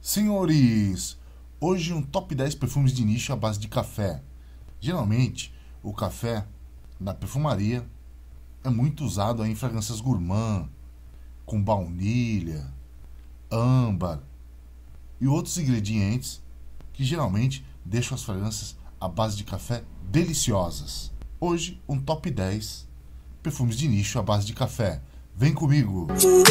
Senhores, hoje um top 10 perfumes de nicho à base de café. Geralmente, o café na perfumaria é muito usado em fragrâncias gourmand, com baunilha, âmbar e outros ingredientes que geralmente deixam as fragrâncias à base de café deliciosas. Hoje, um top 10 perfumes de nicho à base de café. Vem comigo!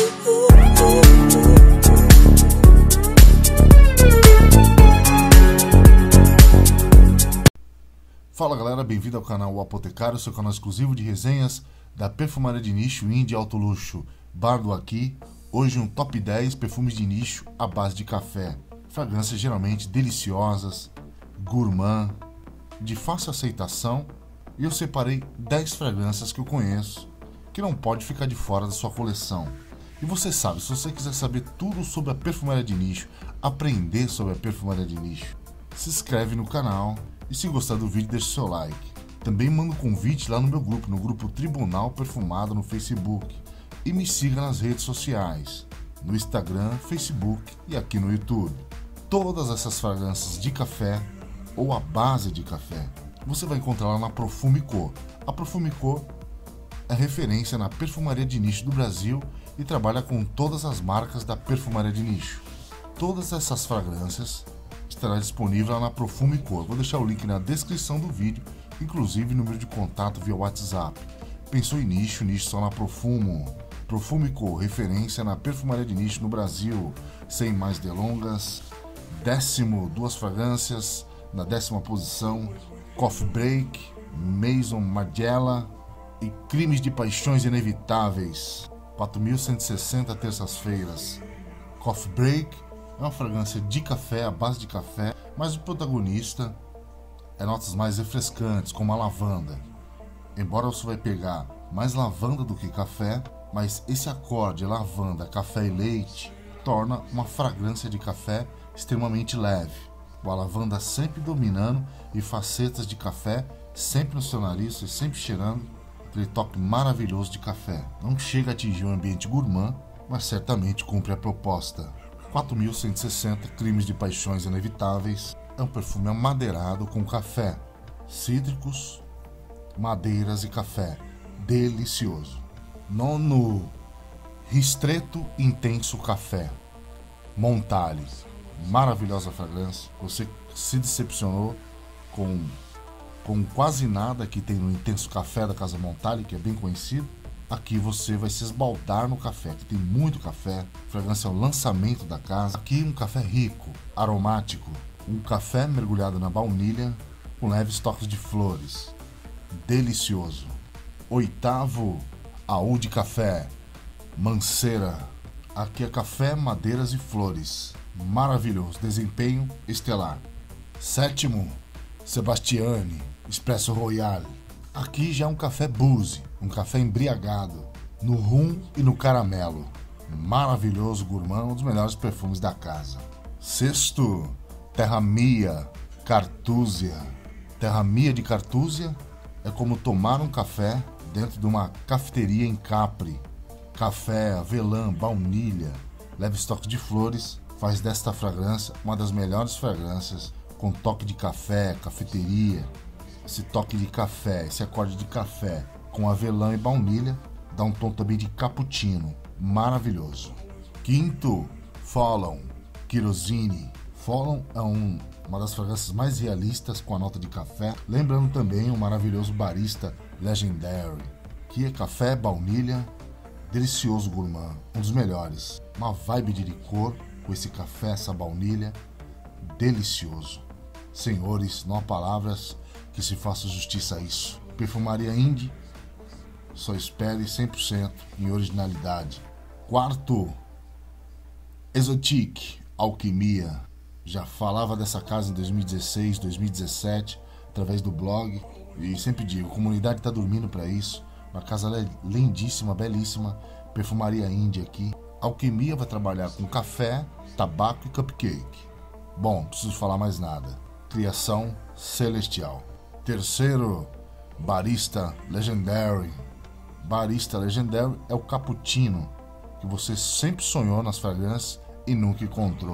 Fala galera, bem-vindo ao canal O Apotecário, seu canal exclusivo de resenhas da perfumaria de nicho indie alto luxo. Bardo aqui, hoje um top 10 perfumes de nicho à base de café. Fragrâncias geralmente deliciosas, gourmand, de fácil aceitação, e eu separei 10 fragrâncias que eu conheço que não pode ficar de fora da sua coleção. E você sabe, se você quiser saber tudo sobre a perfumaria de nicho, aprender sobre a perfumaria de nicho, se inscreve no canal e se gostar do vídeo deixa o seu like. Também manda um convite lá no meu grupo, no grupo Tribunal Perfumado no Facebook. E me siga nas redes sociais, no Instagram, Facebook e aqui no YouTube. Todas essas fragrâncias de café ou a base de café, você vai encontrar lá na Profume Co. A Profume Co é referência na perfumaria de nicho do Brasil e trabalha com todas as marcas da perfumaria de nicho. Todas essas fragrâncias estará disponível lá na Profume Co. Vou deixar o link na descrição do vídeo, inclusive número de contato via WhatsApp. Pensou em nicho, nicho só na Profumo. Profume Co, referência na perfumaria de nicho no Brasil. Sem mais delongas, duas fragrâncias na 10ª posição: Coffee Break, Maison Margiela e Crimes de Paixões Inevitáveis, 4.160 terças-feiras. Coffee Break é uma fragrância de café, à base de café, mas o protagonista é notas mais refrescantes, como a lavanda. Embora você vai pegar mais lavanda do que café, mas esse acorde lavanda, café e leite torna uma fragrância de café extremamente leve. A lavanda sempre dominando e facetas de café sempre no seu nariz e sempre cheirando aquele toque maravilhoso de café. Não chega a atingir um ambiente gourmand, mas certamente cumpre a proposta. 4.160 Crimes de Paixões Inevitáveis é um perfume amadeirado com café, cítricos, madeiras e café. Delicioso. Nono, Ristretto Intenso Café, Montale. Maravilhosa fragrância. Você se decepcionou com quase nada que tem no Intenso Café da Casa Montale, que é bem conhecido. Aqui você vai se esbaldar no café, que tem muito café. Fragrância é o lançamento da casa. Aqui um café rico, aromático. Um café mergulhado na baunilha com leves toques de flores. Delicioso. Oitavo, Oud Café, Mancera. Aqui é café, madeiras e flores. Maravilhoso. Desempenho estelar. Sétimo, Sebastiani, Espresso Royale. Aqui já é um café boozy, um café embriagado, no rum e no caramelo. Maravilhoso gourmand, um dos melhores perfumes da casa. Sexto, Terra Mia Cartusia. Terra Mia de Cartusia é como tomar um café dentro de uma cafeteria em Capri. Café, avelã, baunilha, leves toques de flores, faz desta fragrância uma das melhores fragrâncias, com toque de café, cafeteria. Esse toque de café, esse acorde de café com avelã e baunilha dá um tom também de cappuccino, maravilhoso. Quinto, Follow, Kerosene. Follow é uma das fragrâncias mais realistas com a nota de café, lembrando também o maravilhoso barista Legendary, que é café, baunilha, delicioso gourmand, um dos melhores. Uma vibe de licor com esse café, essa baunilha, delicioso. Senhores, não há palavras que se faça justiça a isso. Perfumaria indie, só espere 100% em originalidade. Quarto, Exotique, Alquimia. Já falava dessa casa em 2016, 2017, através do blog. E sempre digo, a comunidade está dormindo para isso. Uma casa lindíssima, belíssima. Perfumaria indie aqui. Alquimia vai trabalhar com café, tabaco e cupcake. Bom, não preciso falar mais nada. Criação celestial. Terceiro, Barista Legendary. Barista Legendary é o cappuccino que você sempre sonhou nas fragrâncias e nunca encontrou.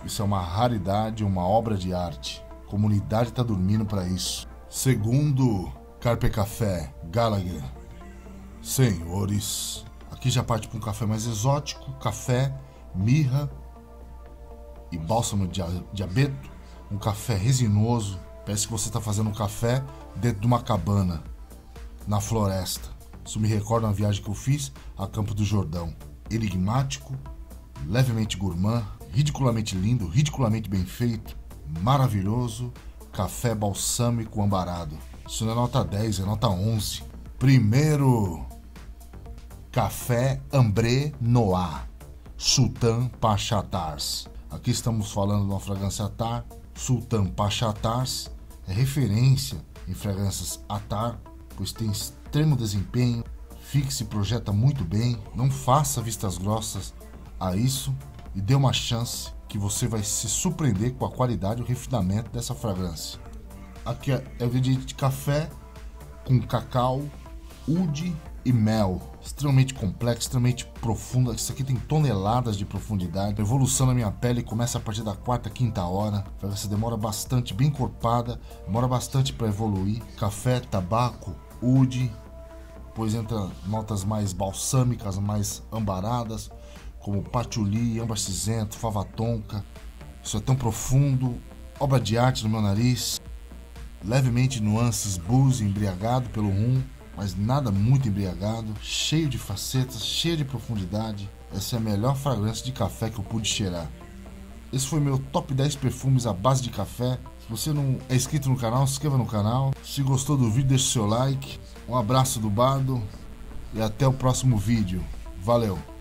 Isso é uma raridade, uma obra de arte. A comunidade está dormindo para isso. Segundo Carpe Café Gallagher. Senhores, aqui já parte para um café mais exótico. Café, mirra e bálsamo de abeto. Um café resinoso. Parece que você está fazendo um café dentro de uma cabana, na floresta. Isso me recorda uma viagem que eu fiz a Campo do Jordão. Enigmático, levemente gourmand, ridiculamente lindo, ridiculamente bem feito, maravilhoso, café balsâmico ambarado. Isso não é nota 10, é nota 11. Primeiro, café Ambré Noir, Sultan Pacha Tars. Aqui estamos falando de uma fragrância Attar. Sultan Pacha Tars é referência em fragrâncias Attar, pois tem extremo desempenho, fixe e projeta muito bem. Não faça vistas grossas a isso e dê uma chance que você vai se surpreender com a qualidade e o refinamento dessa fragrância. Aqui é o ingrediente de café com cacau, oud e mel. Extremamente complexo, extremamente profundo. Isso aqui tem toneladas de profundidade. A evolução na minha pele começa a partir da quarta, quinta hora. A fragrância demora bastante, bem encorpada, demora bastante para evoluir. Café, tabaco, oud, depois entra notas mais balsâmicas, mais ambaradas, como patchouli, âmbar cinzento, fava tonka. Isso é tão profundo, obra de arte no meu nariz. Levemente nuances boozy, embriagado pelo rum, mas nada muito embriagado, cheio de facetas, cheio de profundidade. Essa é a melhor fragrância de café que eu pude cheirar. Esse foi meu top 10 perfumes à base de café. Se você não é inscrito no canal, se inscreva no canal. Se gostou do vídeo, deixe seu like. Um abraço do Bardo e até o próximo vídeo. Valeu!